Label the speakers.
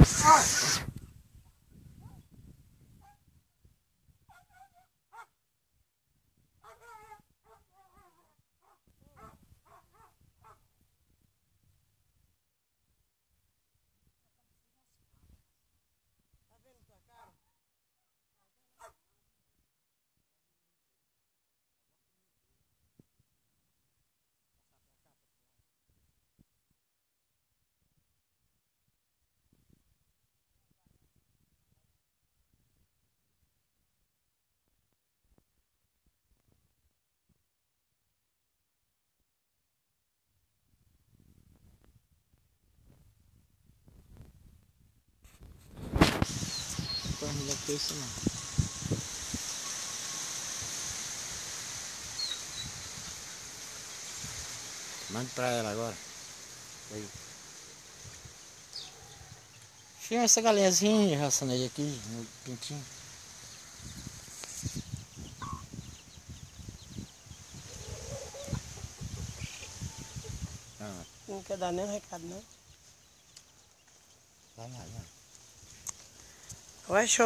Speaker 1: Não vai ter isso não. Mande pra ela agora. Aí. Tinha essa galinhazinha raçando aí aqui no pintinho. Ah.
Speaker 2: Não quer dar nenhum recado, não?
Speaker 1: Vai lá, vai.
Speaker 2: Vai, show.